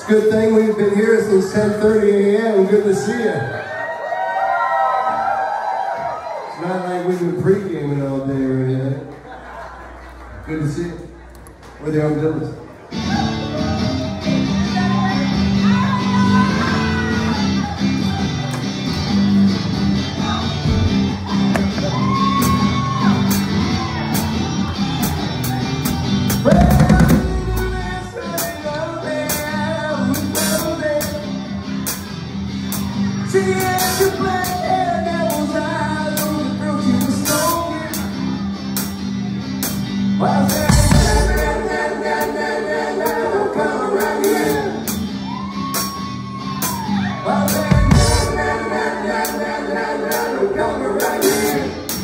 Good thing we've been here since 10:30 a.m. Good to see you. It's not like we've been pre-gaming all day or anything. Good to see you. We're the Armadillos. She had your black hair, devil's eyes on the throat, she was smoking. While saying, don't come around here. While saying, don't come around here.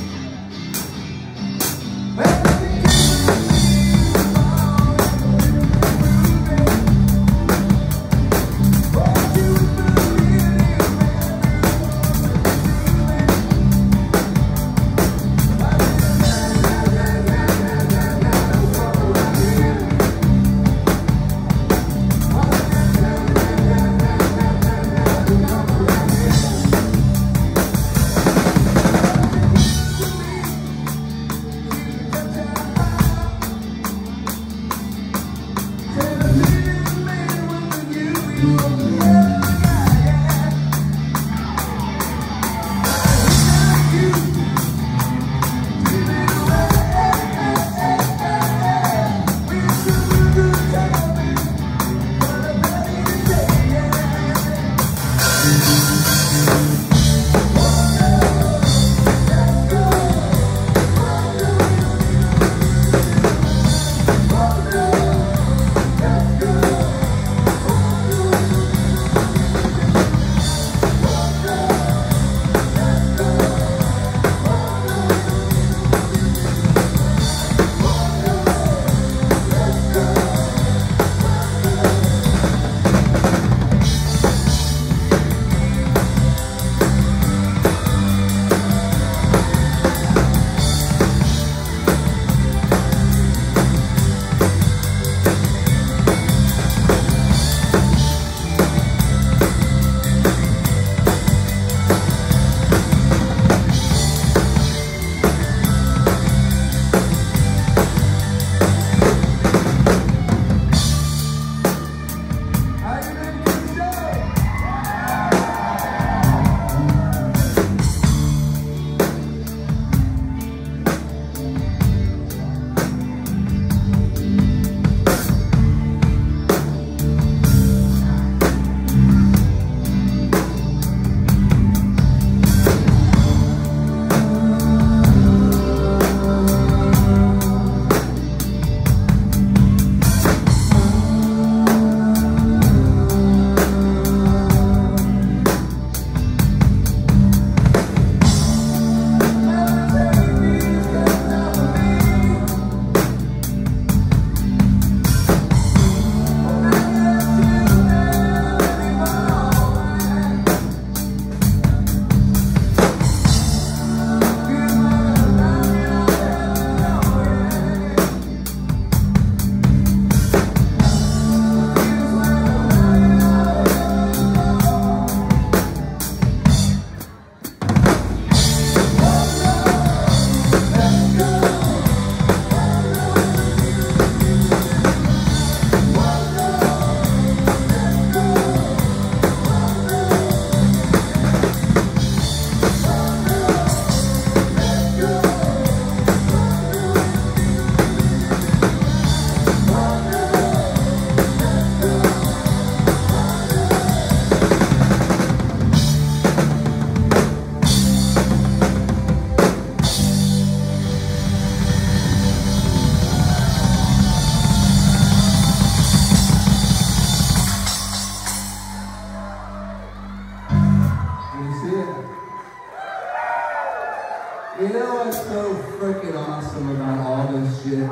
You know what's so freaking awesome about all this shit?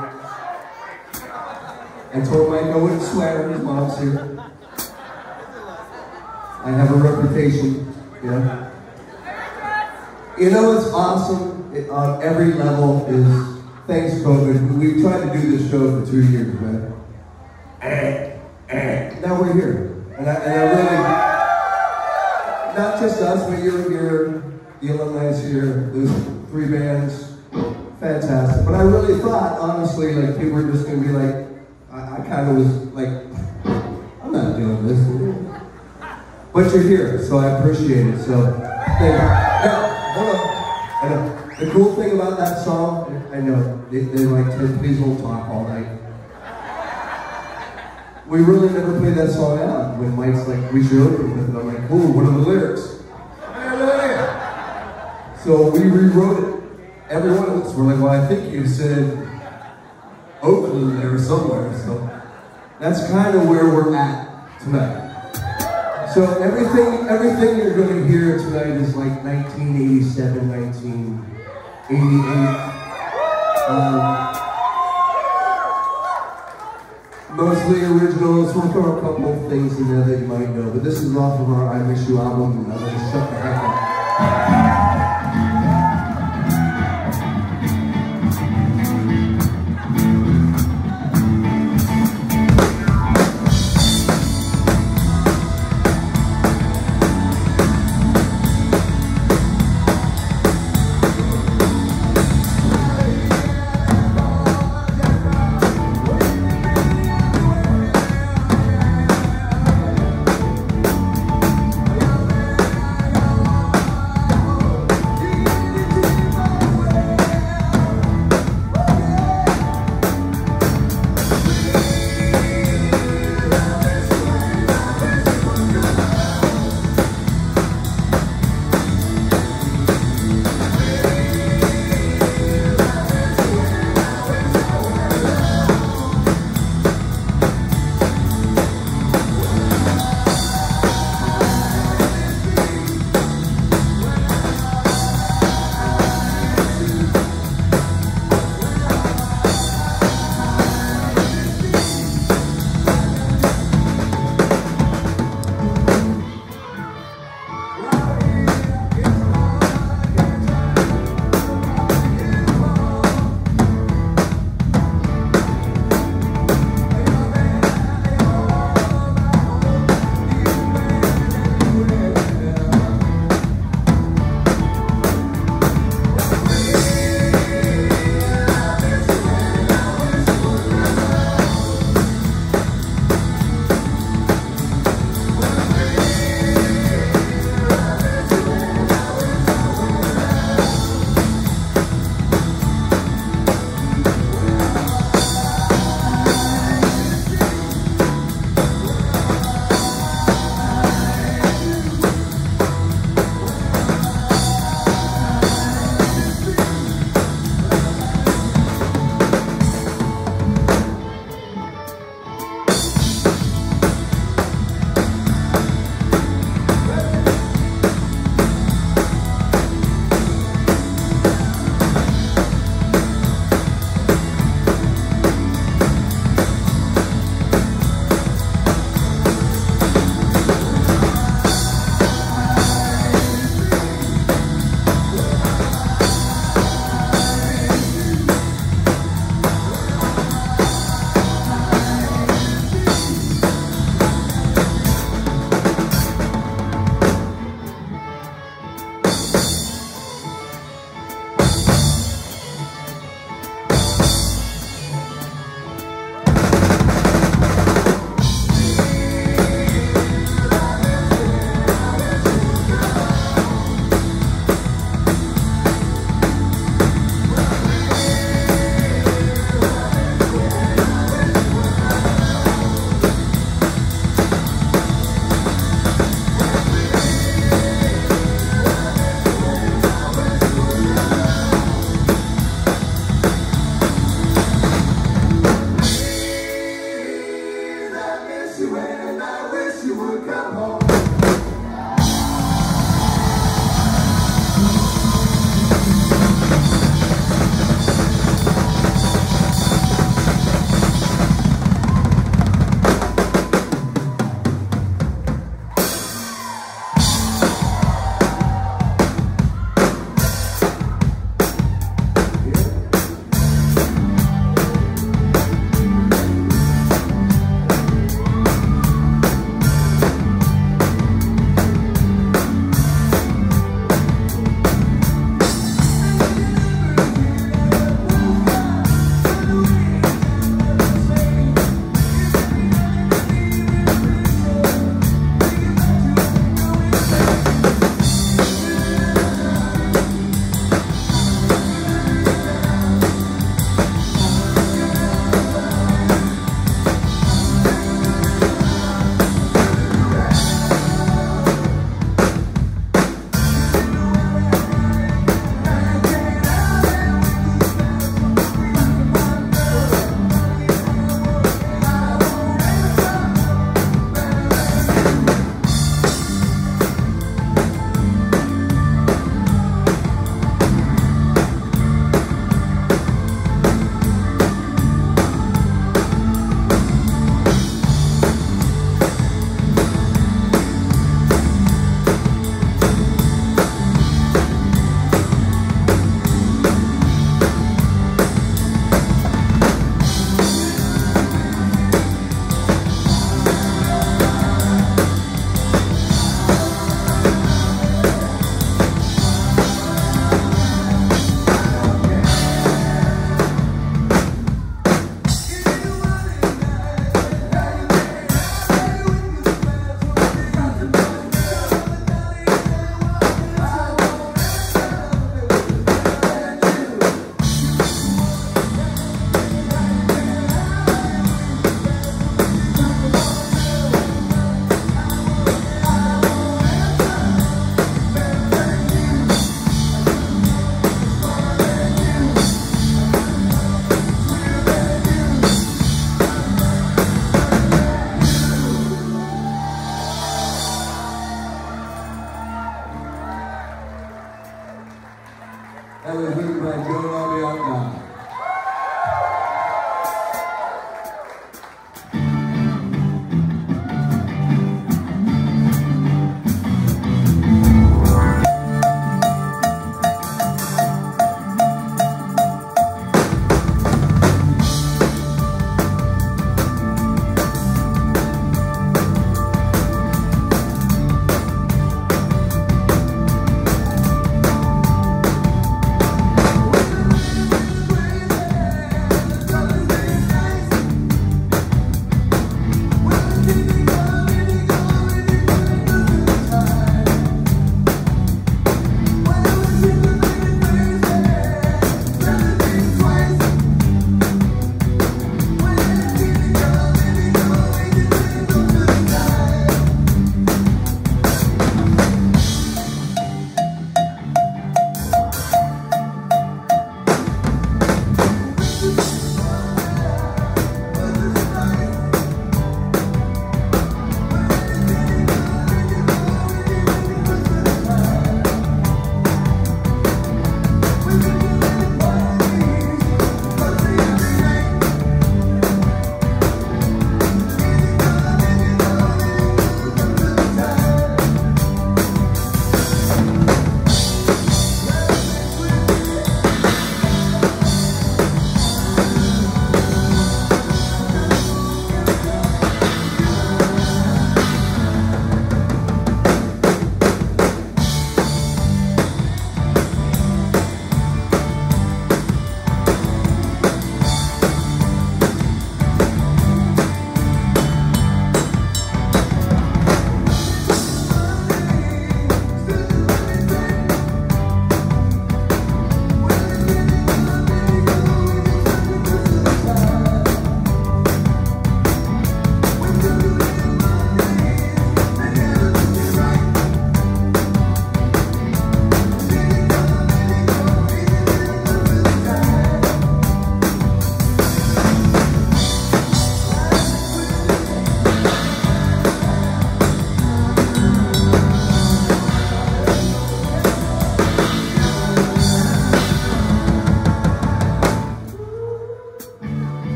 I told Mike I wouldn't swear, his mom's here. I have a reputation, yeah. You know what's awesome on every level is, thanks COVID, we've tried to do this show for 2 years, man. Now we're here. And I really, not just us, but you're here, the alumni's here, there's 3 bands, fantastic. But I really thought, honestly, like people were just gonna be like, I kind of was like, I'm not doing this. But you're here, so I appreciate it. So, thank you. Now, hold on. I know. The cool thing about that song, I know, they're like, Ted, please don't talk all night. We really never played that song out. When Mike's like, we should open with it, I'm like, cool, what are the lyrics? So we rewrote it. Every one of us were like, well, I think you said Oakland there somewhere. So that's kind of where we're at tonight. So everything you're going to hear tonight is like 1987, 1988. Mostly originals. We'll throw a couple of things in there that you might know. But this is off of our I Miss You album, and I'm going to shut the heck up.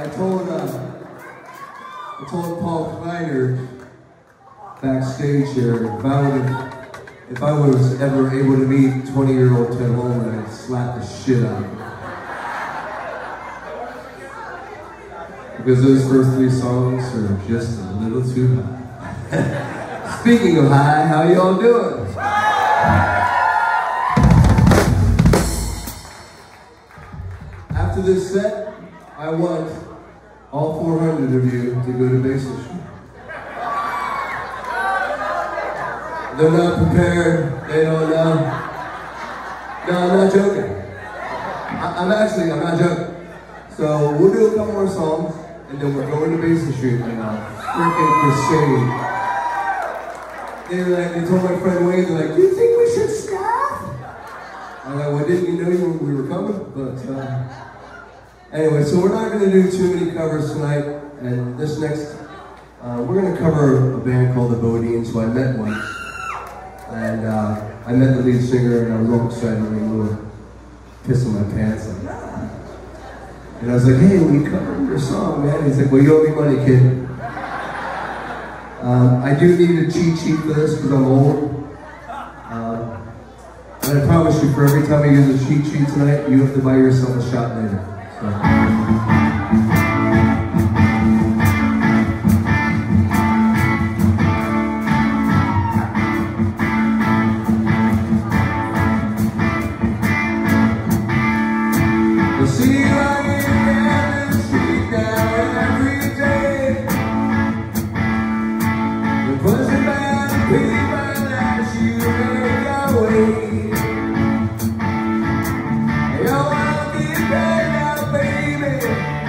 I told Paul Kleiner backstage here, if I was ever able to meet 20-year-old Ted Holman, I'd slap the shit out of him. Because those first 3 songs are just a little too high. Speaking of high, how y'all doing? After this set, I want all 400 of you to go to Basin Street. They're not prepared, they don't know. No, I'm not joking. I'm not joking. So we'll do a couple more songs, and then we're going to Basin Street and freaking crusade. They told my friend Wayne, they're like, do you think we should stop? I'm like, well, didn't you know we were coming? But anyway, so we're not going to do too many covers tonight, and this next, we're going to cover a band called the Bodines, who I met once. And I met the lead singer, and I was all excited, and a little pissing my pants. And I was like, hey, will you cover your song, man? He's like, well, you owe me money, kid. I do need a cheat sheet for this, because I'm old. And I promise you, for every time I use a cheat sheet tonight, you have to buy yourself a shot later. So. Yo, I'll be there now, baby.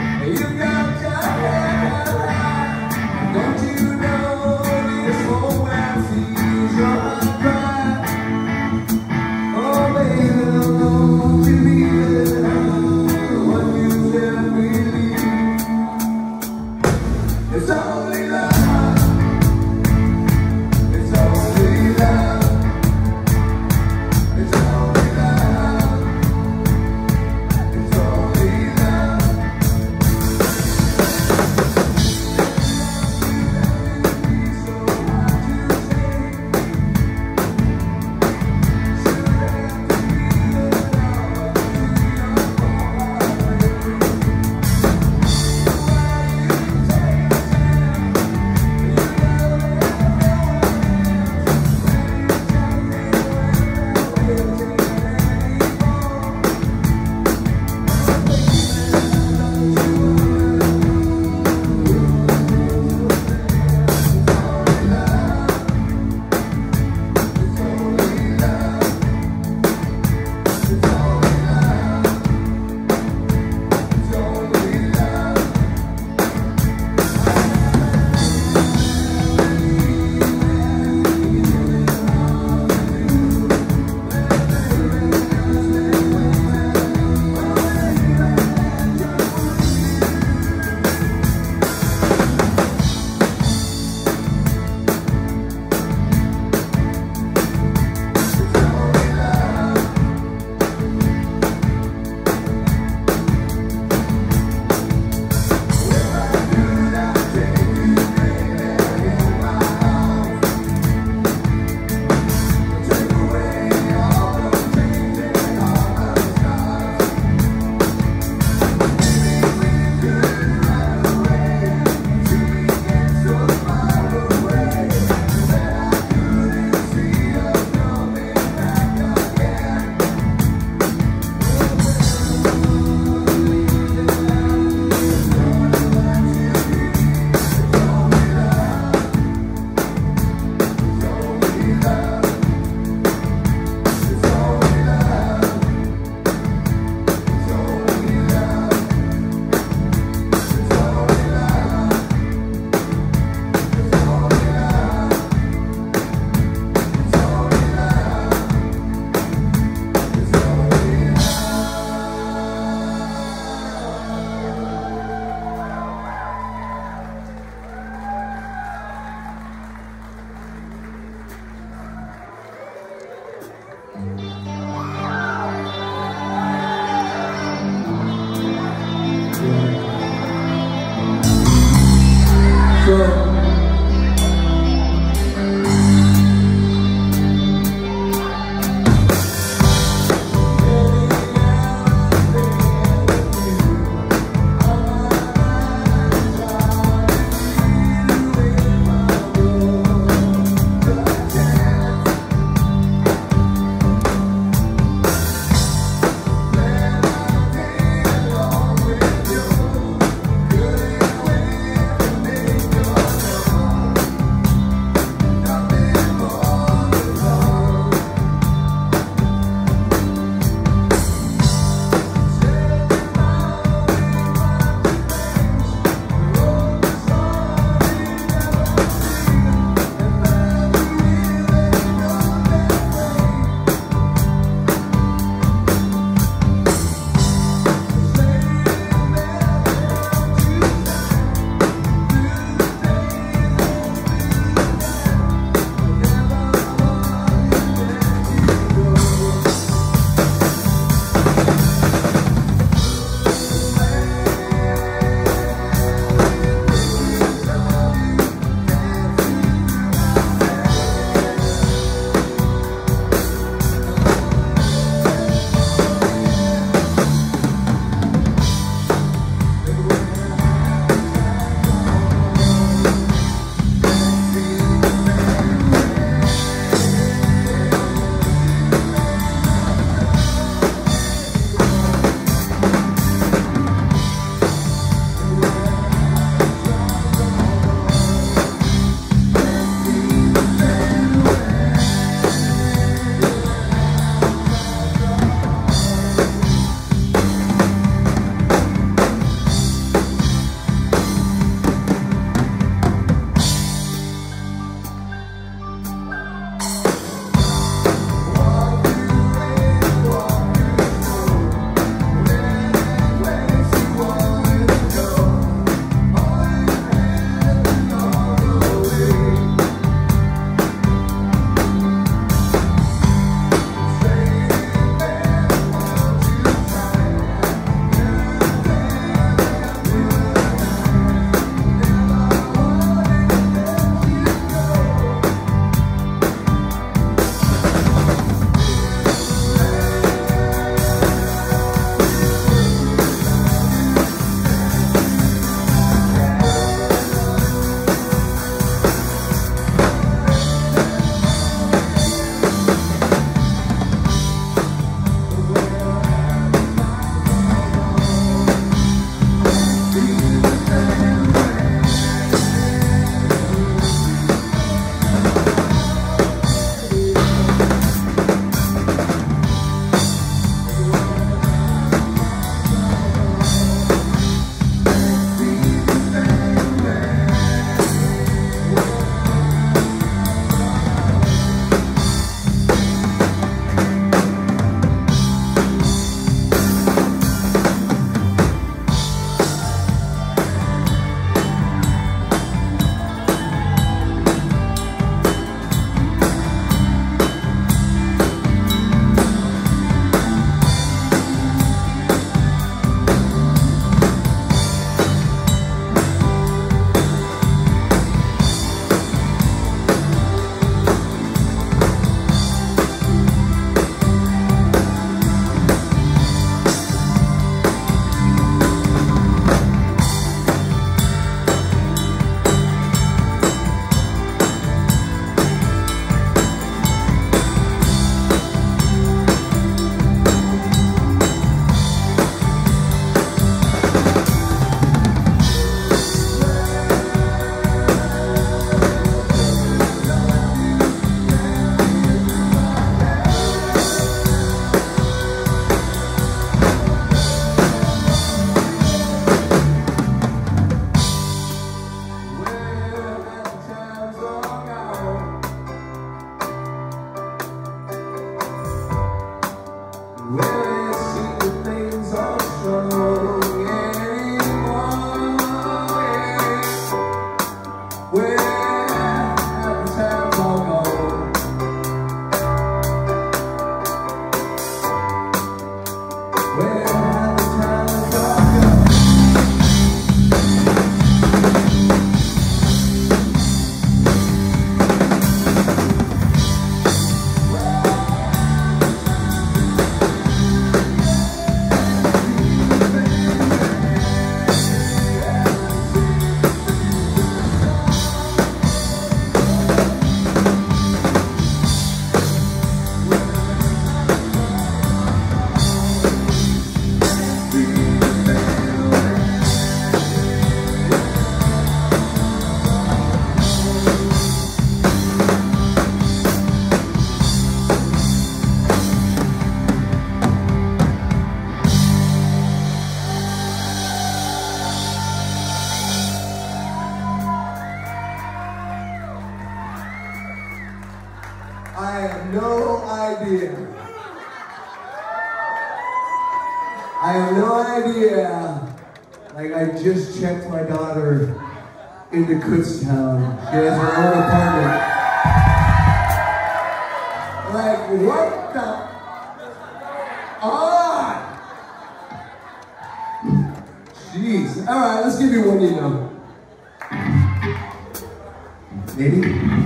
I have no idea. Like, I just checked my daughter into Kutztown. She has her own apartment. Like, what the? Ah! Jeez. All right, let's give you one you know. Maybe?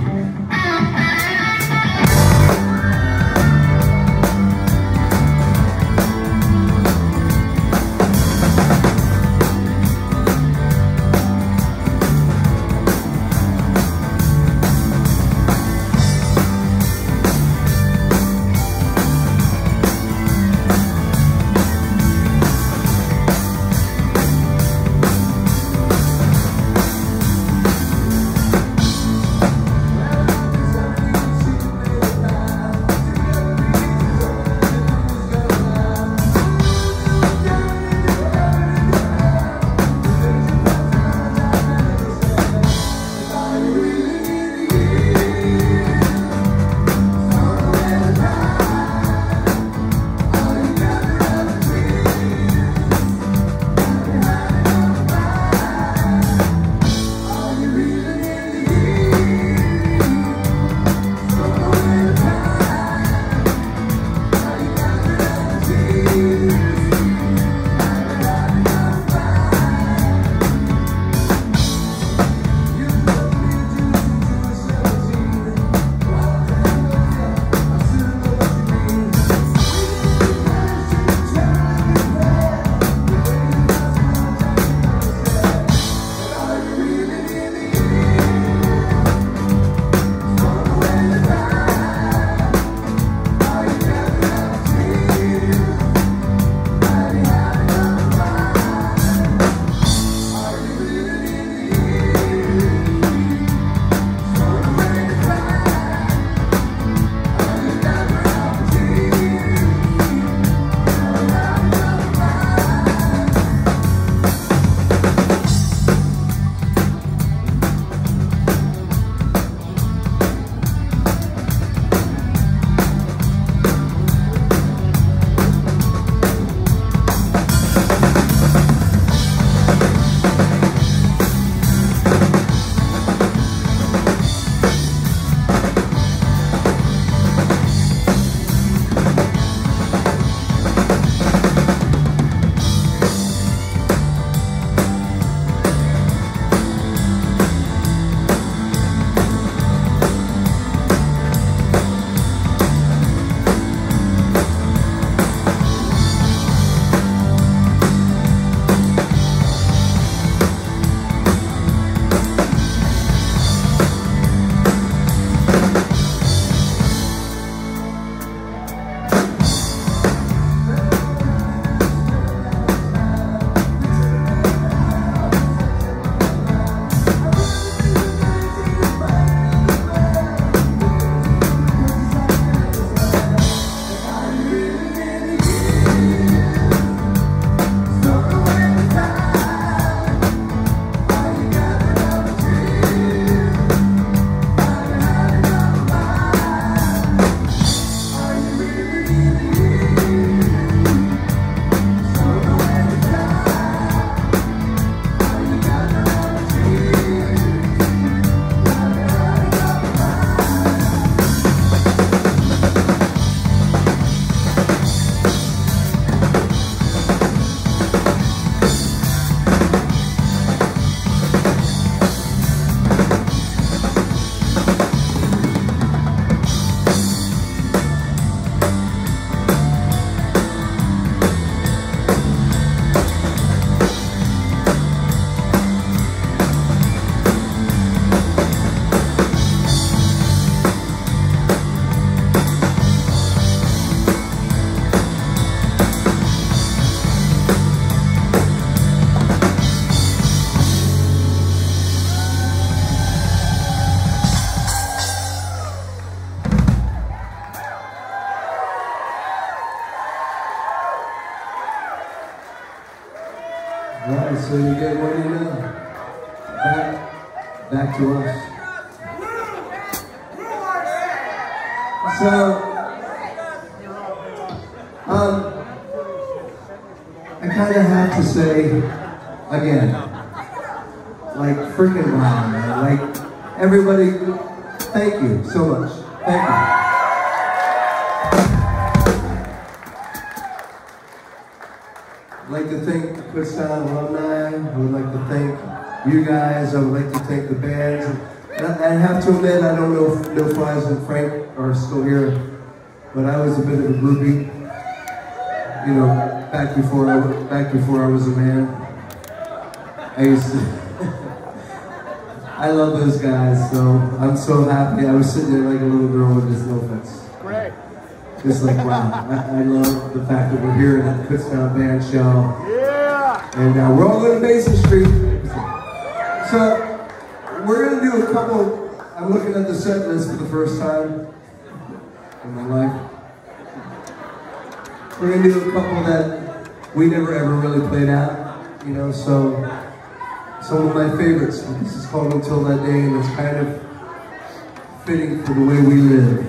Right, so you get what you know. Back to us. So, kind of have to say, again, like freaking wow, man. Like, everybody, thank you so much. Thank you. I'd like to thank Kutztown alumni. I would like to thank you guys. I would like to thank the bands. And I have to admit, I don't know if No Flies and Frank are still here, but I was a bit of a groupie. You know, back before I was a man. I used to. I love those guys, so I'm so happy. I was sitting there like a little girl with this no offense. Great. Just like, wow. I love the fact that we're here at the Kutztown Band show. Yeah! And we're all going to Basin Street. So, we're going to do a couple. I'm looking at the set list for the first time in my life. We're going to do a couple that we never ever really played out, you know, so some of my favorites. This is called Until That Day, and it's kind of fitting for the way we live.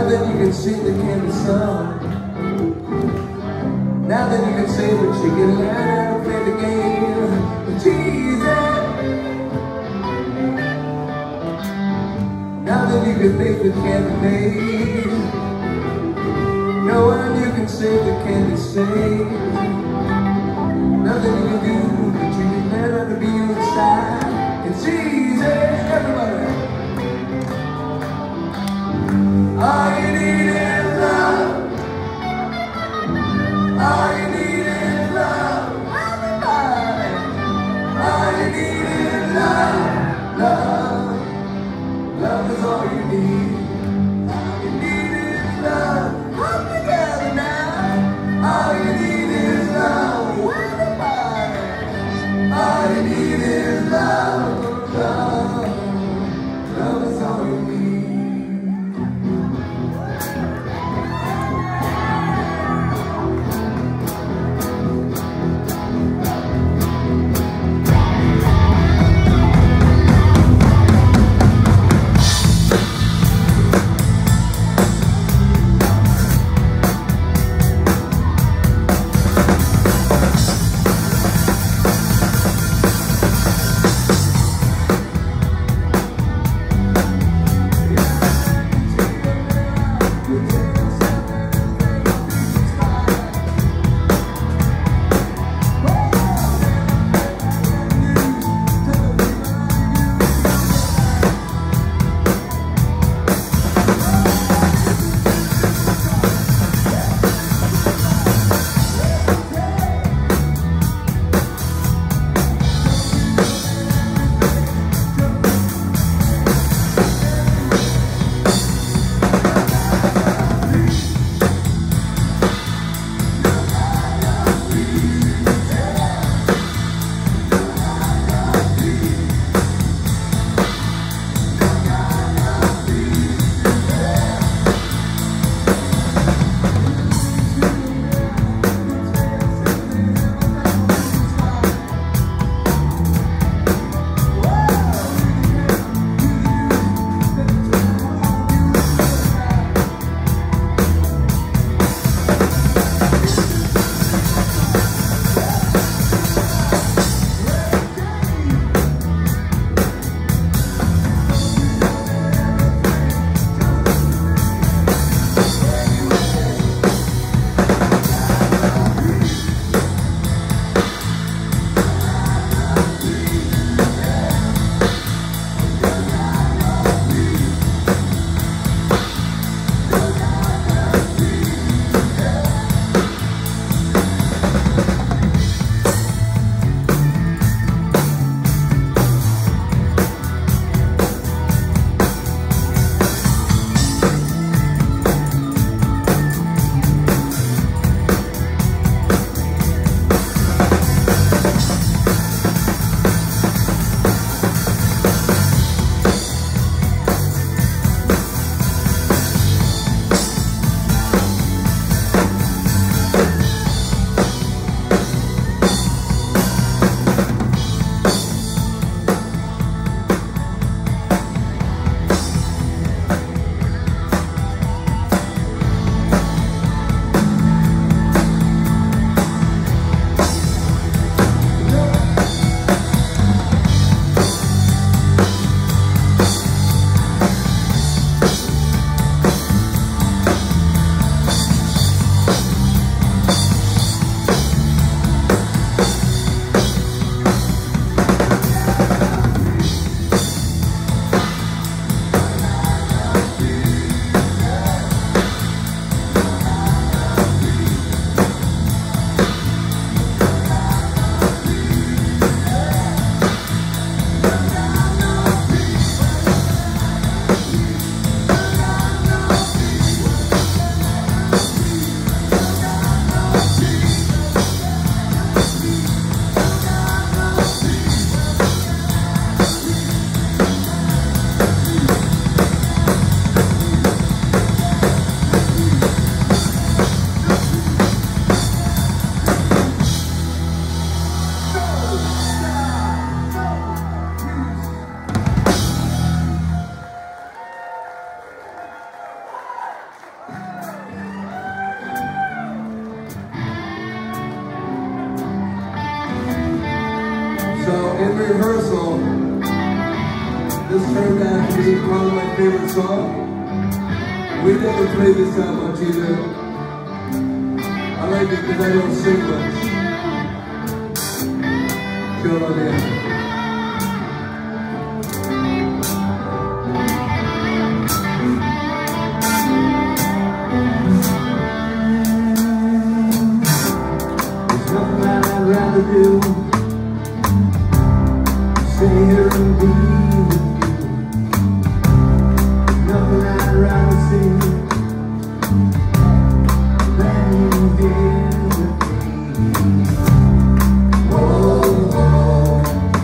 Now that you can sing the candy song. Now that you can say what you can learn how to play the game with Jesus. Now that you can make the candy made. No one you can save the candy save. Nothing you can do, but you can learn how to be inside. It's easy, everybody. All you need is love. All you need is love. Everybody. All you need is love. Love. Love is all you need. All you need is love. Come together now. All you need is love. in rehearsal, this turned out to be probably my favorite song. We never played this that much either. I like it because I don't sing much. Chill on in. There's nothing that I'd rather do. Stay here and be with you. There's nothing I'd rather see than you here with me. Whoa, whoa.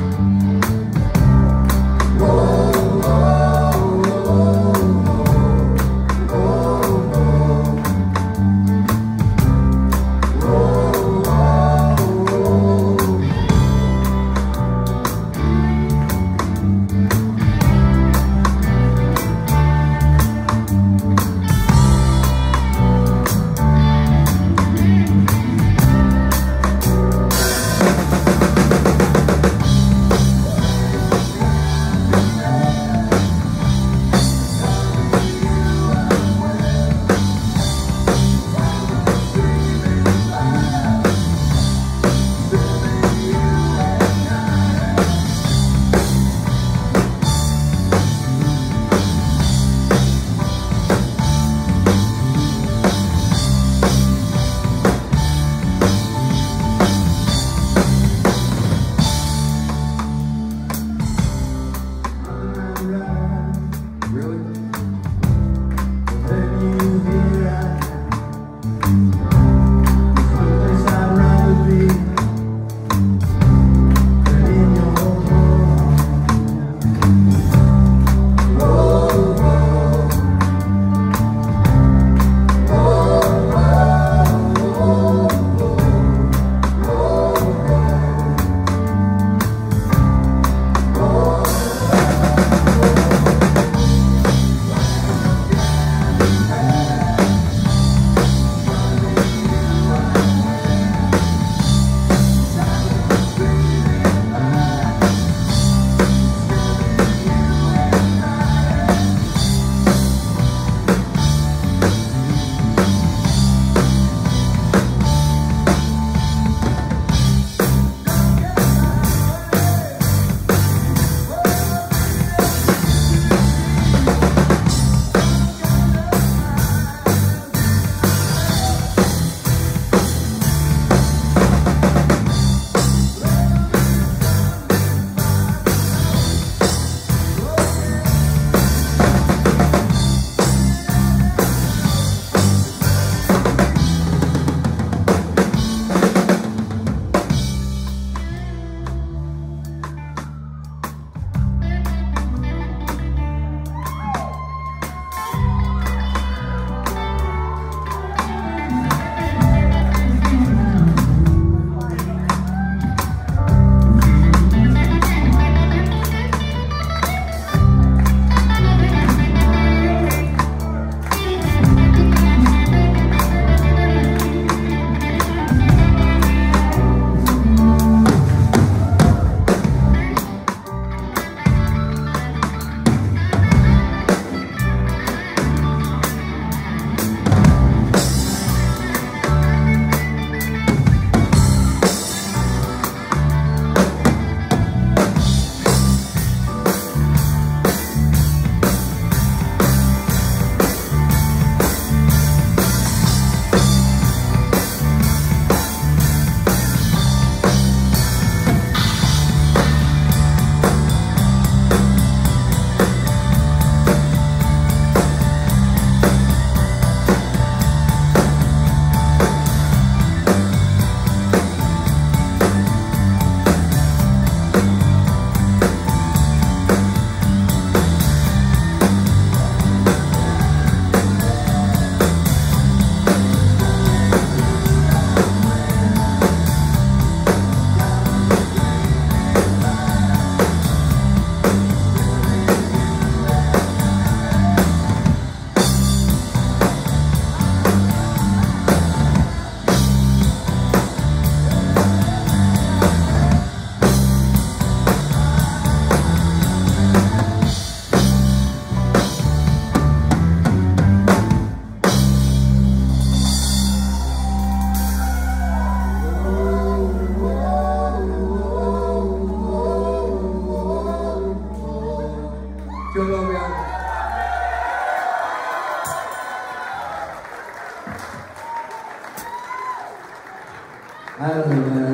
I don't know, man.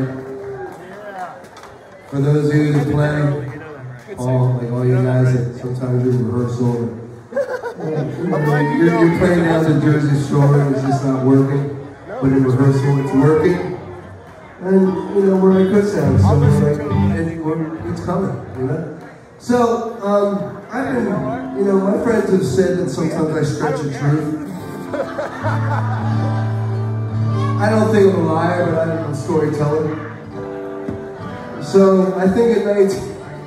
For those of you that play, like all you guys that sometimes do rehearsal, you're playing down the Jersey Shore and it's just not working. But in rehearsal, it's working. And, you know, we're at Kutztown, so it's coming, you know? So, I've been, you know, my friends have said that sometimes I stretch the truth. I don't think I'm a liar, but I'm a storyteller. So, I think at 19,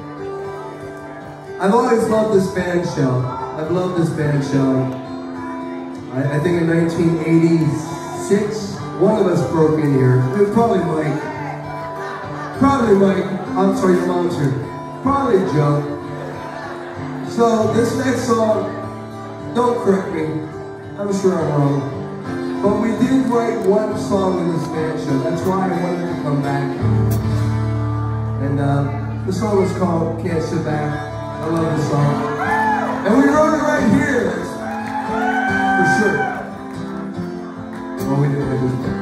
I've always loved this band shell. I've loved this band shell. I think in 1986, one of us broke in here. It was probably Mike. I'm sorry, your mom's here. Probably Joe. So this next song, don't correct me. I'm sure I'm wrong. But we did write one song in this band show. That's why I wanted to come back. And the song was called Can't Sit Back. I love this song. And we wrote it right here. For sure. Well, we didn't write this one.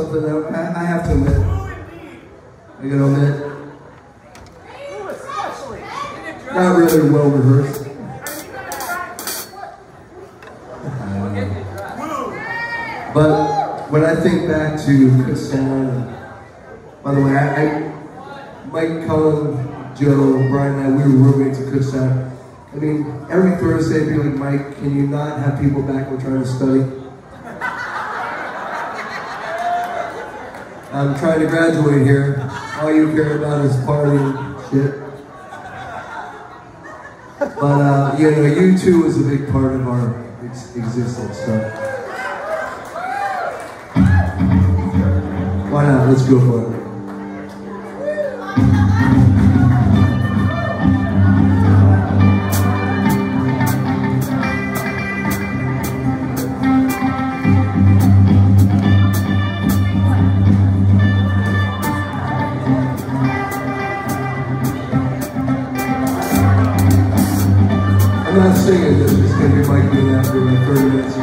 something that I have to admit. I gotta admit. Not really well rehearsed. But when I think back to Kutztown, by the way, Mike, Cullen, Joe, Brian, and I, we were roommates at Kutztown. I mean, every Thursday I'd be like, Mike, can you not have people back when we're trying to study? I'm trying to graduate here. All you care about is partying shit. But, you know, you two is a big part of our existence, so. Why not? Let's go for it. I'm not singing this, it's going to be Mike doing that for like 30 minutes.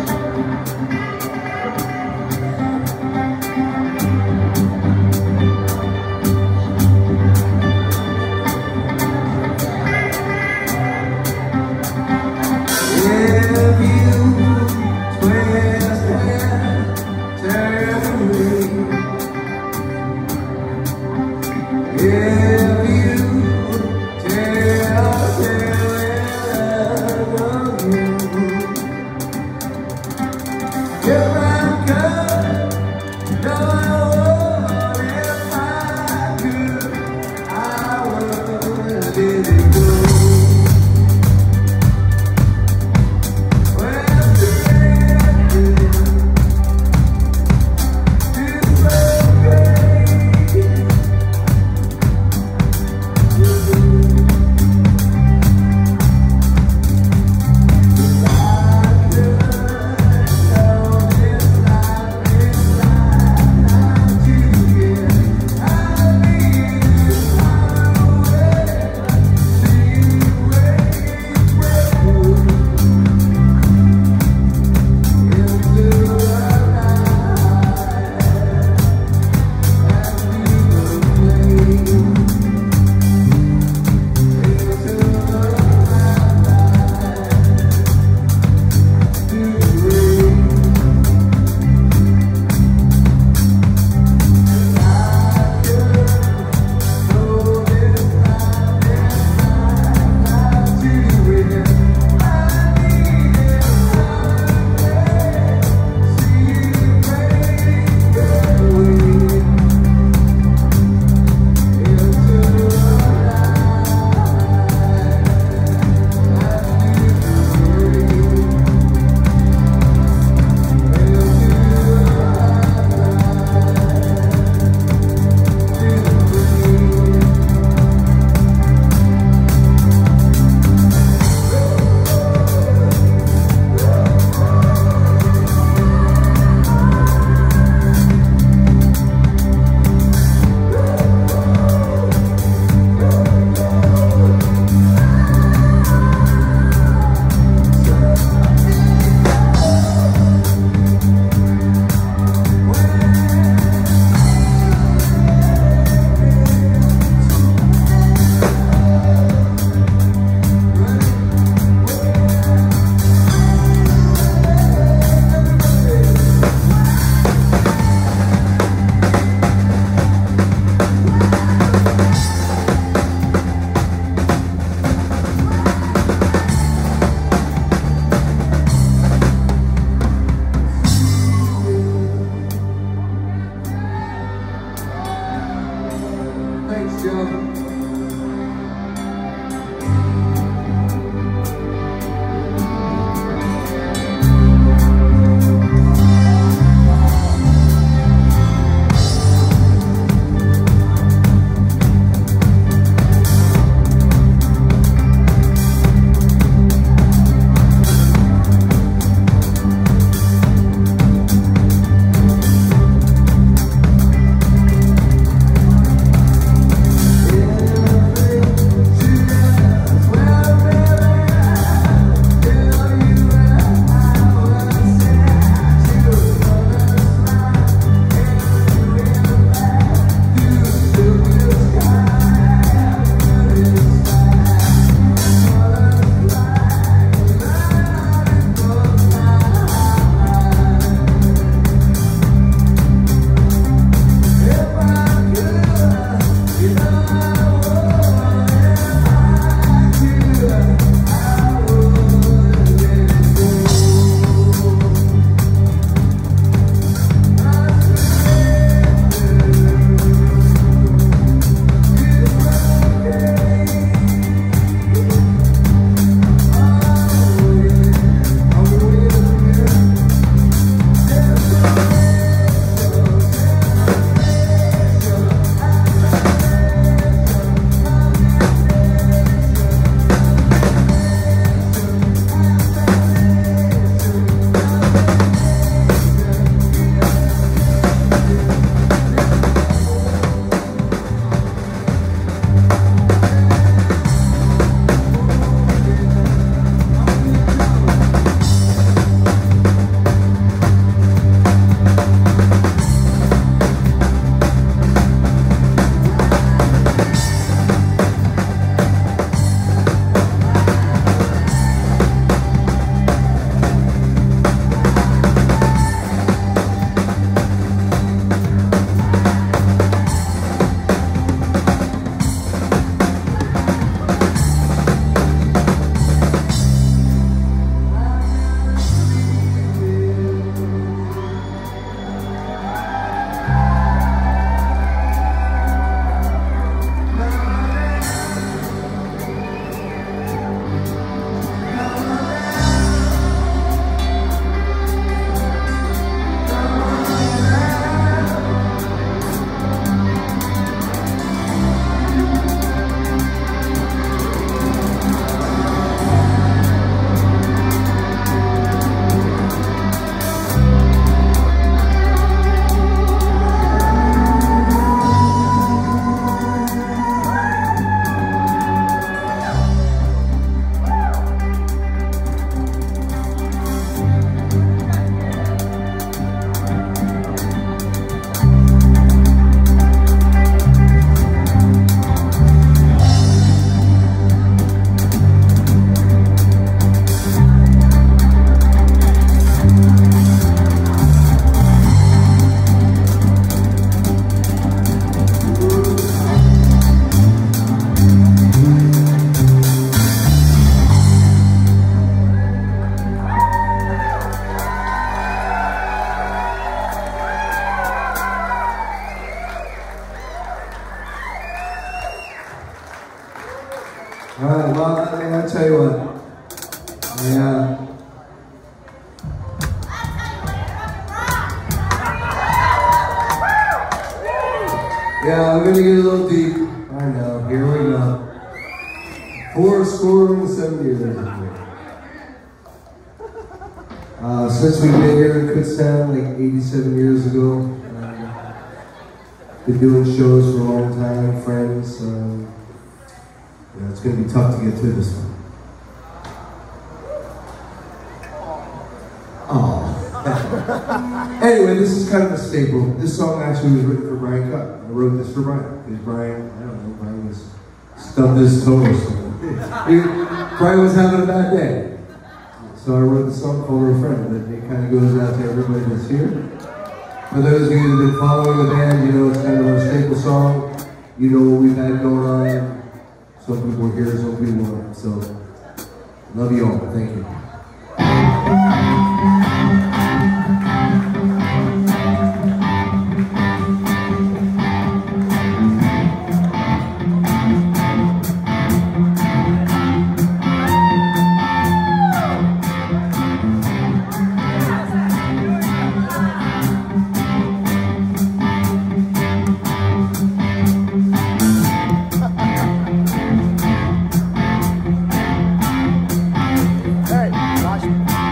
All right, well, I tell you what. Yeah, I'm gonna get a little deep. I know, here we go. 407 years. Since we've been here in Kutztown, like 87 years ago. Been doing shows for a long time, friends. It's gonna be tough to get through this one. Oh. Anyway, this is kind of a staple. This song actually was written for Brian Cutt. I wrote this for Brian, because Brian, I don't know, Brian was stubbed his toe or something. Brian was having a bad day. So I wrote the song called Her Friend, and it kind of goes out to everybody that's here. For those of you that have been following the band, you know it's kind of our staple song. You know what we've had going on. Some people are here, some people aren't. So, love you all. Thank you. Hey, Josh.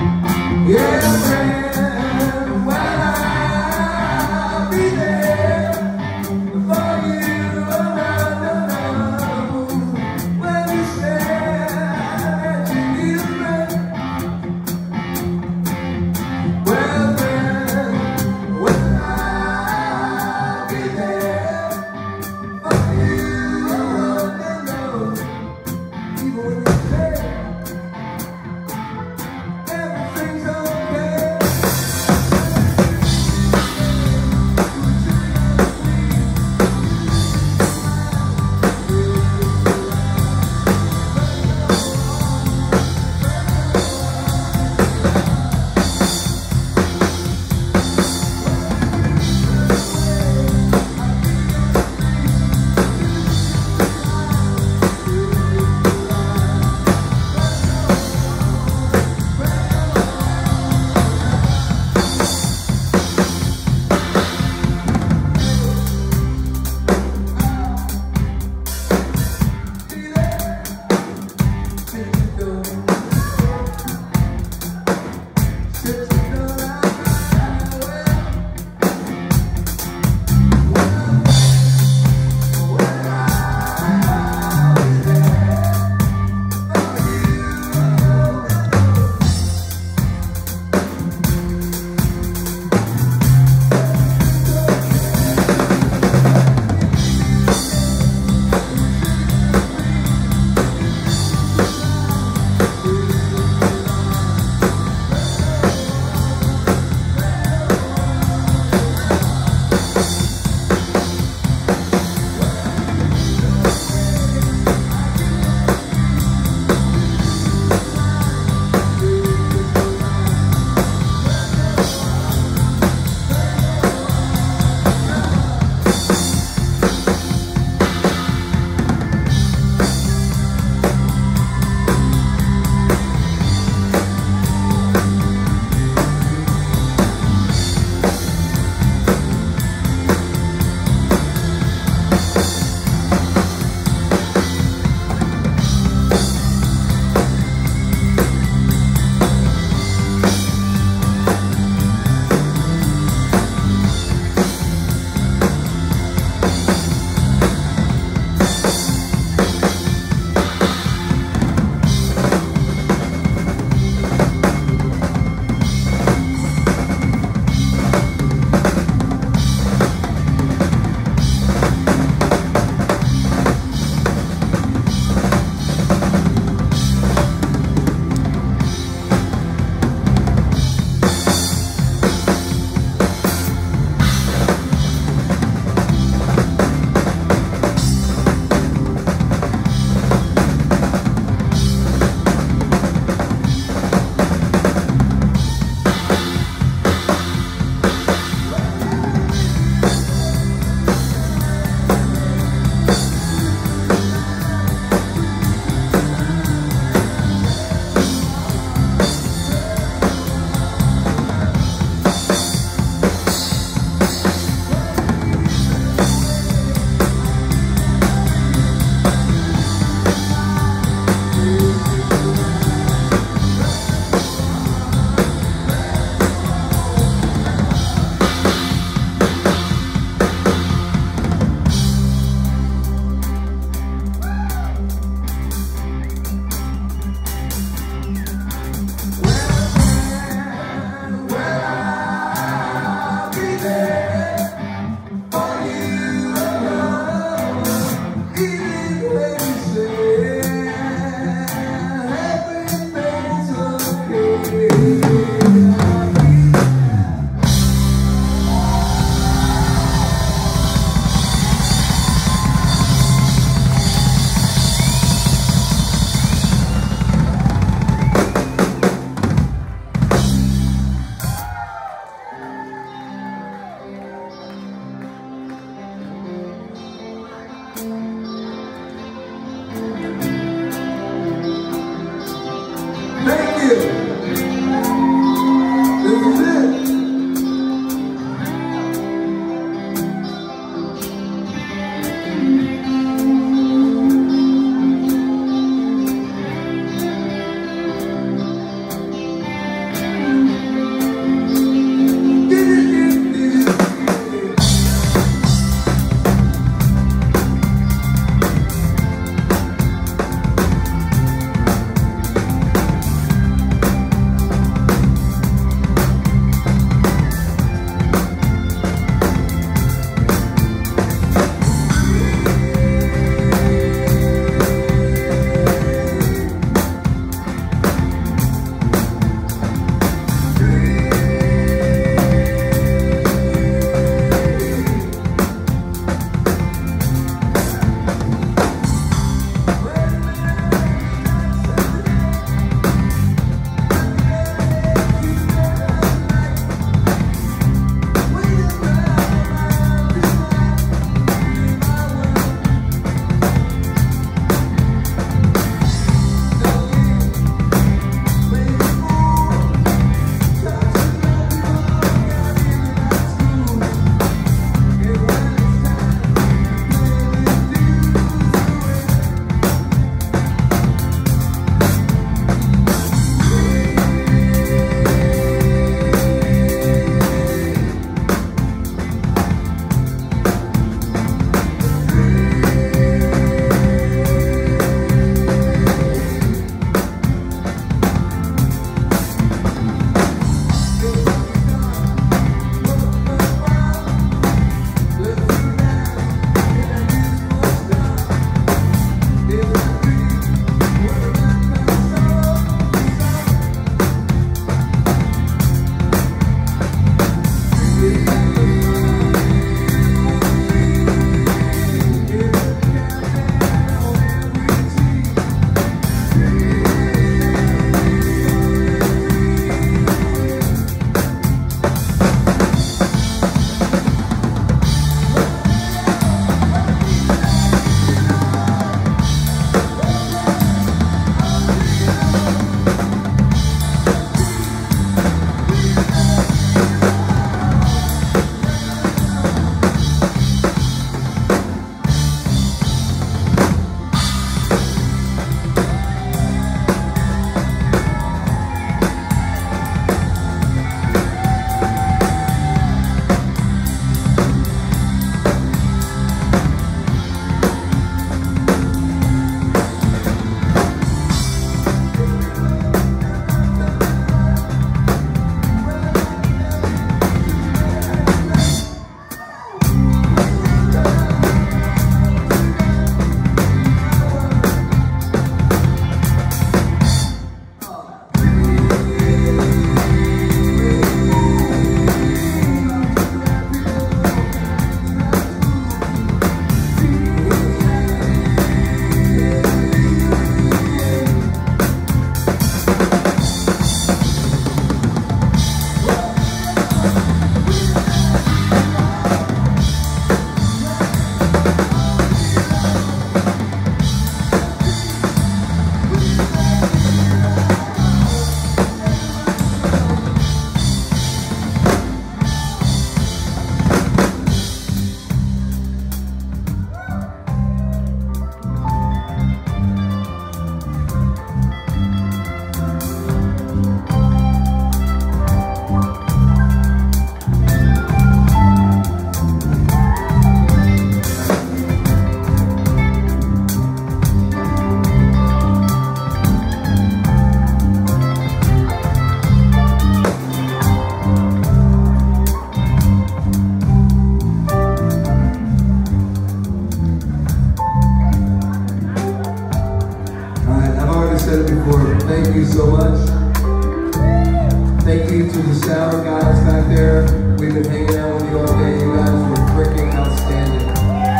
said it before. Thank you so much. Thank you to the Sour guys back there. We've been hanging out with you all day. You guys were freaking outstanding.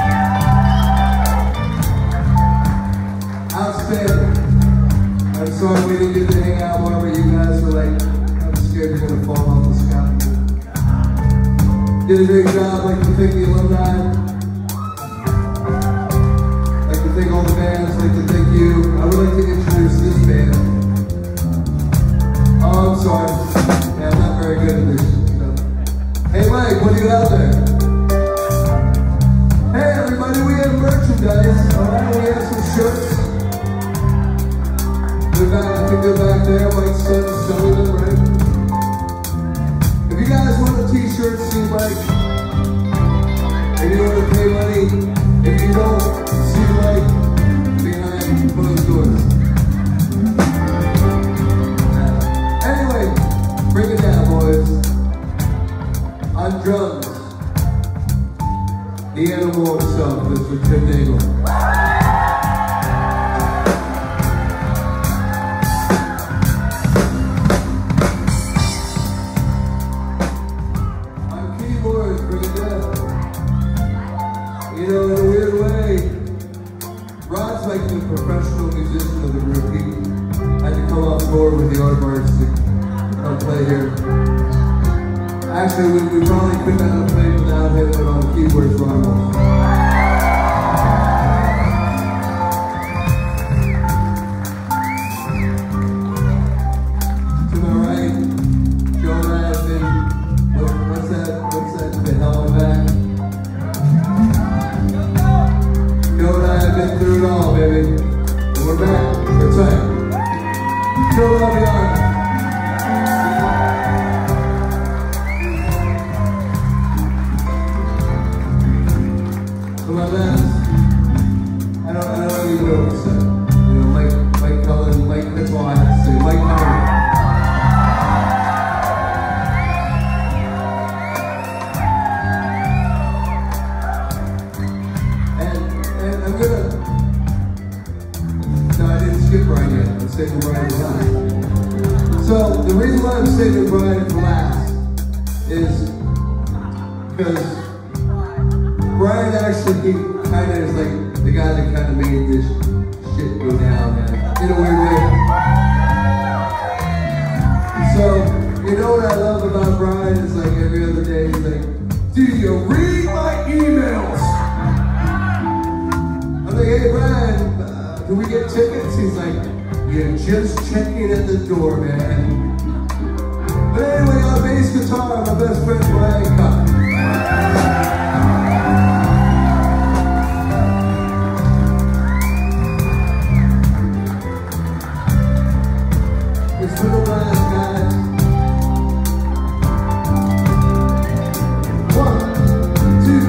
Outstanding. I'm sorry we didn't get to hang out more, but you guys were like, I'm scared you're gonna fall off the scaffold. Did a great job. Like to thank the alumni. Like to thank all the bands. Like to thank you. I would like to introduce this band. Oh, I'm sorry. Yeah, I'm not very good at this. Hey Mike, what do you have there? Hey everybody, we have merchandise. Alright, we have some shirts. They're back, I think they're back there. Mike's son is selling them, right? If you guys want a t-shirt, see Mike. If you want to pay money, if you don't, see Mike behind closed doors. Anyway, bring it down, boys. On drums, the animal himself, Mr. Tim Nagel. On keyboards, bring it down. You know, in a weird way, Rod's like the professional musician of the group. He had to come on board with the Armadillos to come play here. Actually, we probably could not have played without him, but on keyboards, Ron. To my right, Joe and I have been, what's that, the hell I'm back? Joe and I have been through it all, baby. And we're back, we're tight. Joe, love you on. My last, I don't even know what to say. You know, Mike Cullen, Mike, that's all I have to say. Mike Cullen. And I'm gonna, no, I didn't skip Brian yet. I'm saving Brian for last. So the reason why I'm saving Brian for last is because Brian actually kind of is like the guy that kind of made this shit go down, man, in a weird way. So, you know what I love about Brian is like every other day, he's like, do you read my emails? I'm like, hey Brian, can we get tickets? He's like, you're just checking at the door, man. But anyway, on bass guitar, my best friend Brian Cup. It's been a blast, guys. One, two,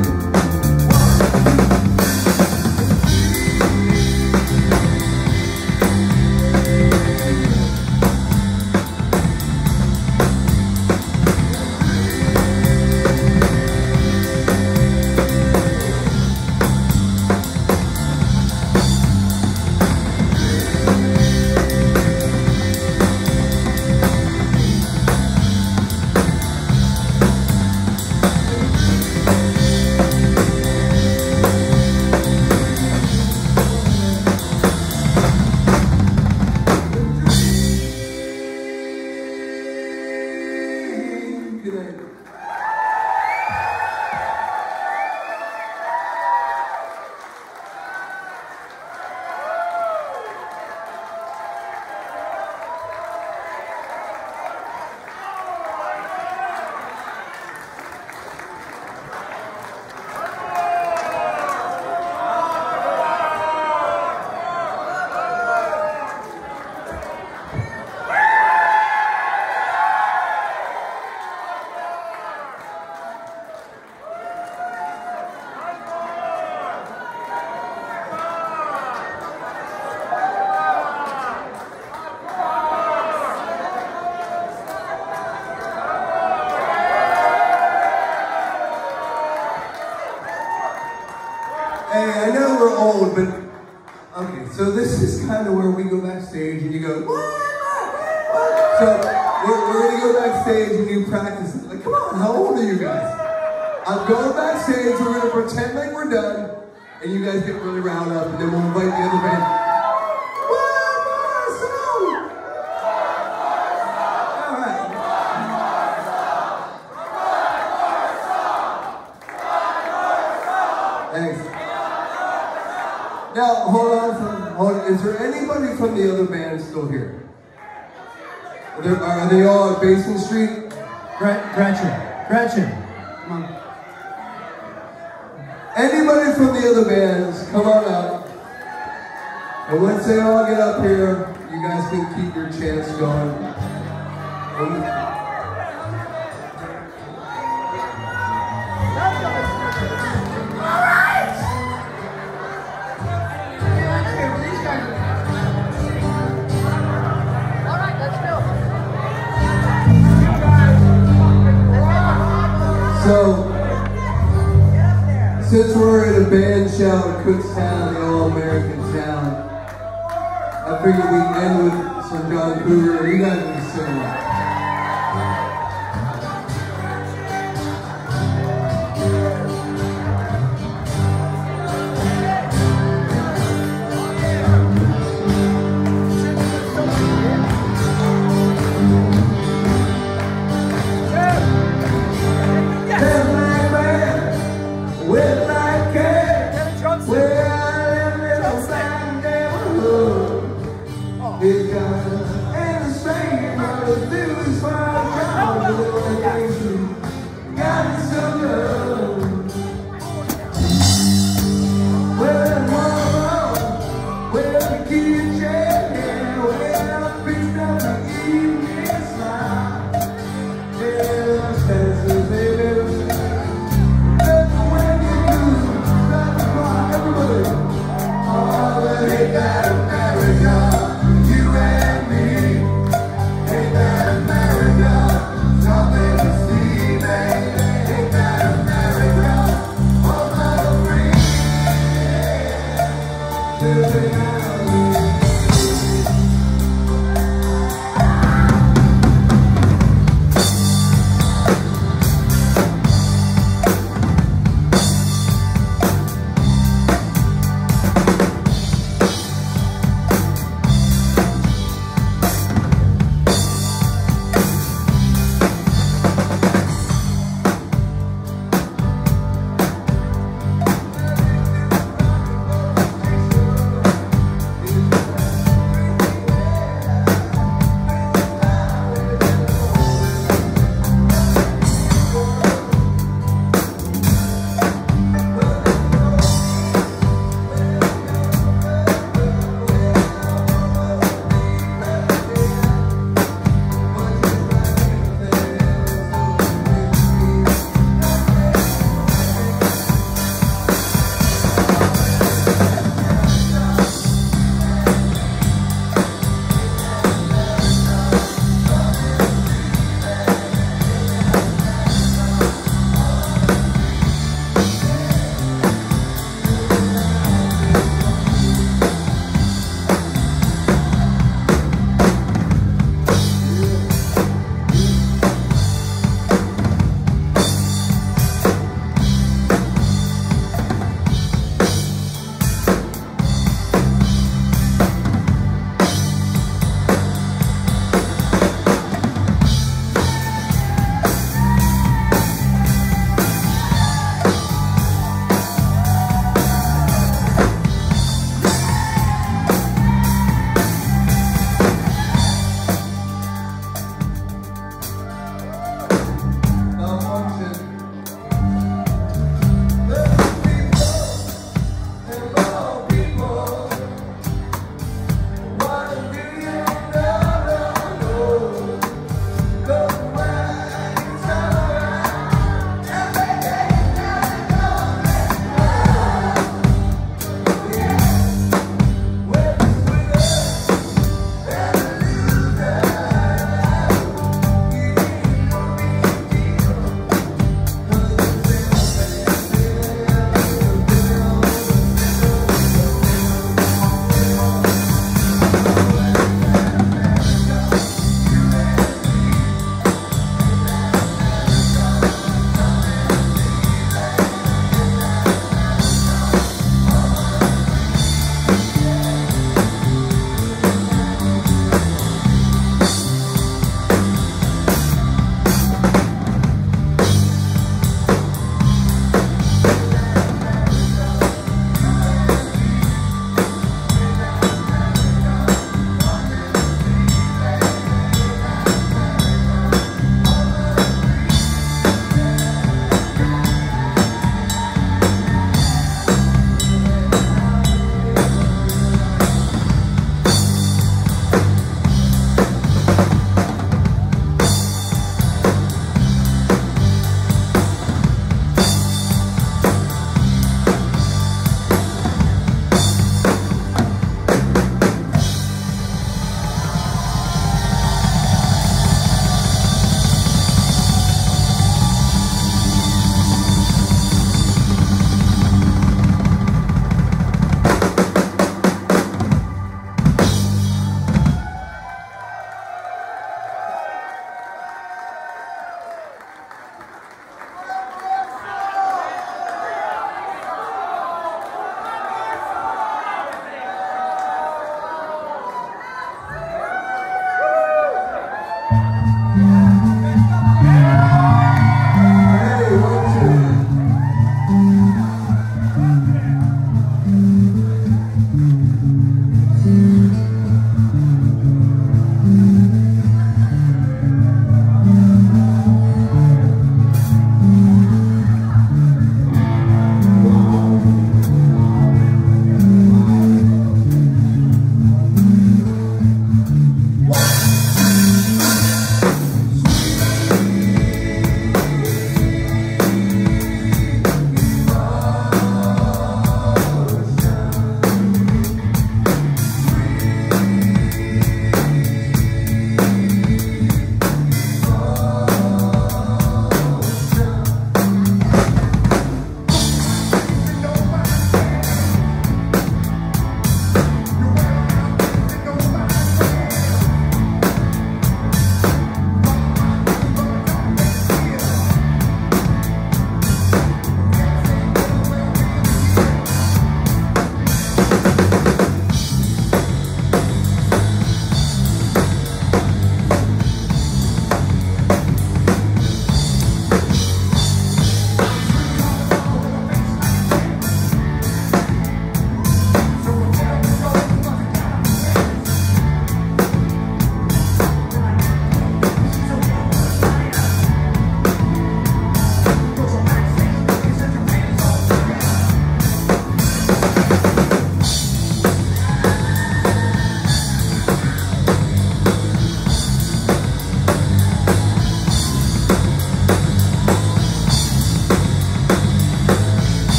Hey, I know we're old, but Okay, so this is kind of where we go backstage and you go, what? So we're gonna go backstage and you practice. Like, come on, how old are you guys? I'm going backstage, we're gonna pretend like we're done, and you guys get really riled up, and then we'll invite the other band. One more song! All right. Thanks. Now, hold on. Is there anybody from the other band still here? Are they all at Basement Street? Gretchen, come on. Anybody from the other bands, come on up. And once they all get up here, you guys can keep your chants going. All right! All right, let's go. So, since we're in a band show in Kutztown, the all-American town, I figured we'd end with some John Cougar. You guys can sing along. Ain't that America?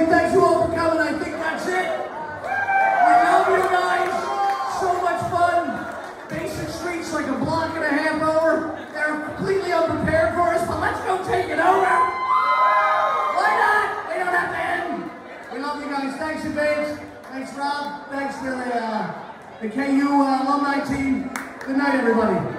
thank you all for coming. I think that's it. We love you guys. So much fun. Basic Street's like a block and a half over. They're completely unprepared for us, but let's go take it over. Why not? We don't have to end. We love you guys. Thanks, advance. Thanks, Rob. Thanks to the KU alumni team. Good night, everybody.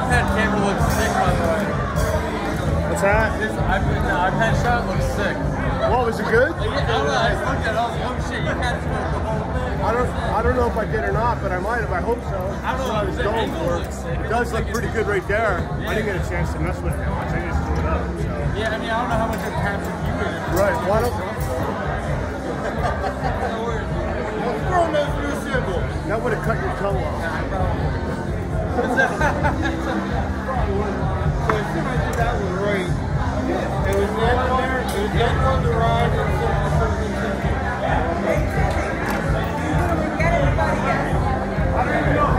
iPad camera looks sick, by the way. What's that? The iPad shot looks sick. What, was it good? I don't know, I just looked at it, I was like, oh shit, you had to the whole thing. I don't know if I did or not, but I might have. I hope so. I don't know. That's what I was going for. It does look pretty good right there. Yeah. I didn't get a chance to mess with it much. I just threw it up. So. Yeah, I mean, I don't know how much of capture you did. Right. Why don't... That would have cut your toe off. So as soon as I did that one right, it was dead on there, it was dead on the ride, and I don't even know.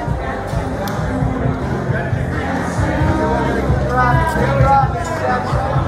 Rock,